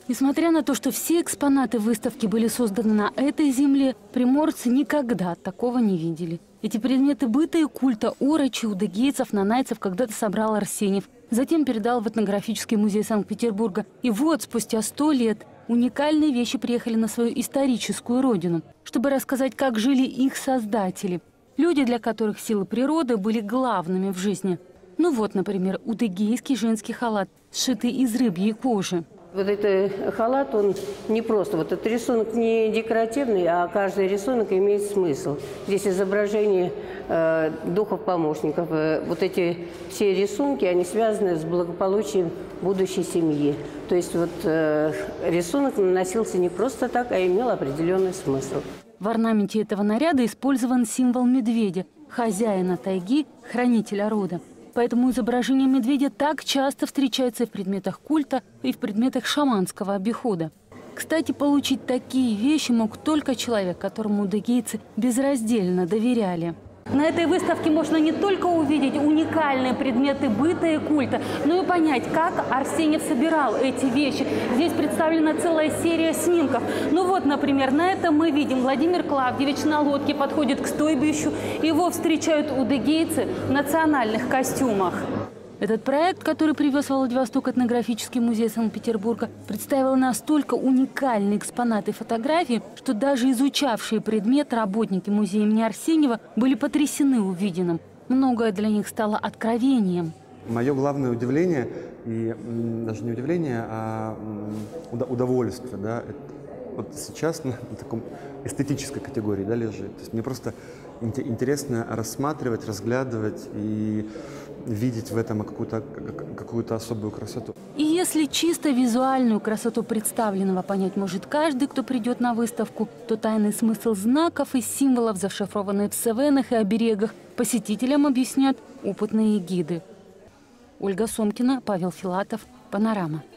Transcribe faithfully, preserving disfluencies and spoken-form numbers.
Несмотря на то, что все экспонаты выставки были созданы на этой земле, приморцы никогда такого не видели. Эти предметы быта и культа орочи, удыгейцев, нанайцев когда-то собрал Арсеньев. Затем передал в этнографический музей Санкт-Петербурга. И вот, спустя сто лет, уникальные вещи приехали на свою историческую родину, чтобы рассказать, как жили их создатели. Люди, для которых силы природы были главными в жизни. Ну вот, например, удыгейский женский халат, сшитый из рыбьей кожи. Вот этот халат, он не просто, вот этот рисунок не декоративный, а каждый рисунок имеет смысл. Здесь изображение э, духов-помощников. Э, вот эти все рисунки, они связаны с благополучием будущей семьи. То есть вот э, рисунок наносился не просто так, а имел определенный смысл. В орнаменте этого наряда использован символ медведя, хозяина тайги, хранителя рода. Поэтому изображение медведя так часто встречается и в предметах культа, и в предметах шаманского обихода. Кстати, получить такие вещи мог только человек, которому удыгейцы безраздельно доверяли. На этой выставке можно не только увидеть уникальные предметы быта и культа, но и понять, как Арсеньев собирал эти вещи. Здесь представлена целая серия снимков. Ну вот, например, на этом мы видим Владимир Клавдевич на лодке подходит к стойбищу. Его встречают удыгейцы в национальных костюмах. Этот проект, который привез в Владивосток этнографический музей Санкт-Петербурга, представил настолько уникальные экспонаты и фотографии, что даже изучавшие предмет работники музея имени Арсеньева были потрясены увиденным. Многое для них стало откровением. Мое главное удивление, и даже не удивление, а удовольствие, да, вот сейчас на таком эстетической категории, да, лежит. То есть мне просто интересно рассматривать, разглядывать и видеть в этом какую-то какую-то особую красоту. И если чисто визуальную красоту представленного понять может каждый, кто придет на выставку, то тайный смысл знаков и символов, зашифрованных в севенах и оберегах, посетителям объяснят опытные гиды. Ольга Сомкина, Павел Филатов, Панорама.